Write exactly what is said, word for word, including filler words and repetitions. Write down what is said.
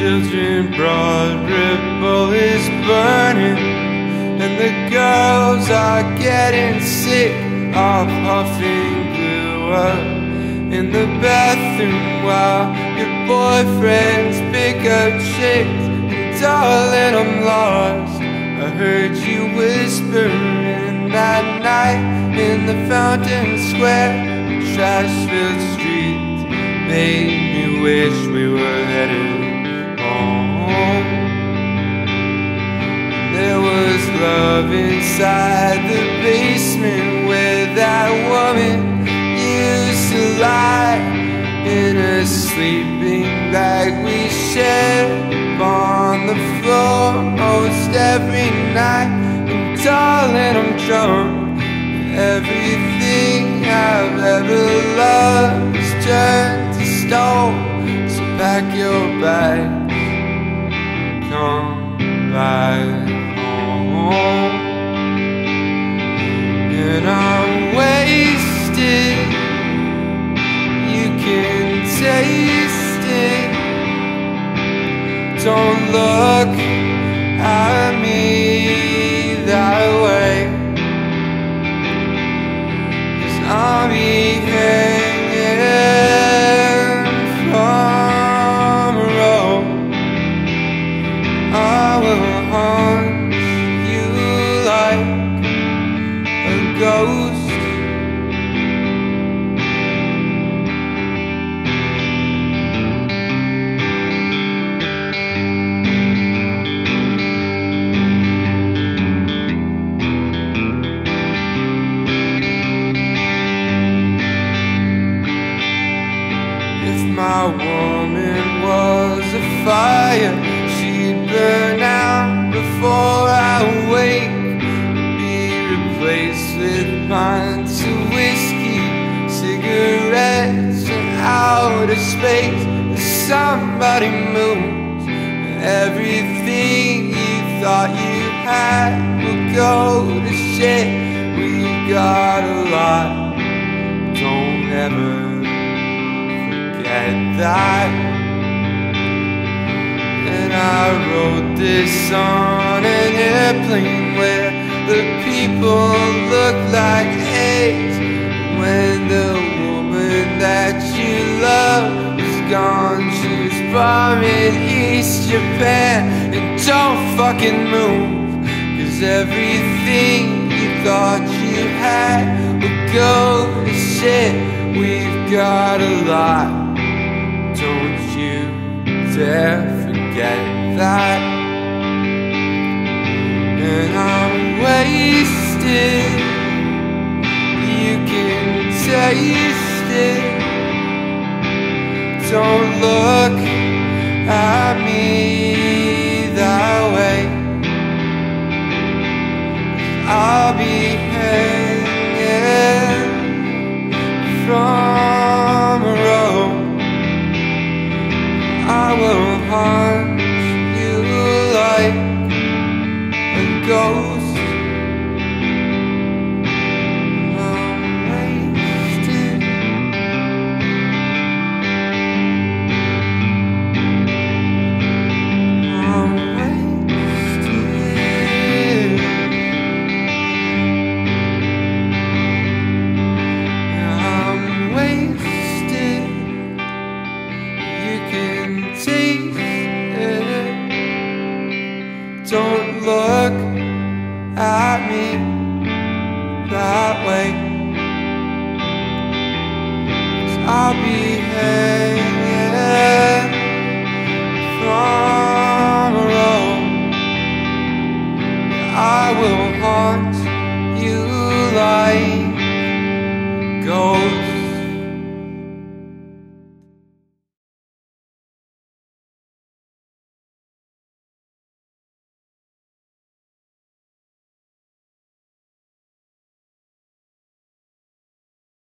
children. Broadripple is burning, and the girls are getting sick of huffing glue up in the bathroom while your boyfriends pick up chicks. And darling, I'm lost. I heard you whispering that night in the fountain square. The trash-filled streets made me wish we were headed home. There was love inside the basement where that woman used to lie in a sleeping bag we shared on the floor most every night. And darling, I'm drunk. Everything I've ever loved has turned to stone. So pack your bags and come back home. And I'm wasted, you can taste it. Don't look at me that way, 'cause I'll be hanging from a rope. I will haunt you like a ghost. My woman was a fire, she'd burn out before I wake, be replaced with pints of whiskey, cigarettes, and outer space. If somebody moves, everything you thought you had will go to shit. We've got a lot, don't ever that. And I wrote this on an airplane where the people look like eggs. When the woman that you love is gone, she was from in East Japan. And don't fucking move, 'cause everything you thought you had will go to shit. We've got a lot, don't you dare forget that. And I'm wasted, you can taste it. Don't look at me that way, 'cause I'll be hanging from a rope. I will haunt you like a ghost. I'm wasted, I'm wasted, I'm wasted. You can taste it. Don't look at me that way, 'cause I'll be hanging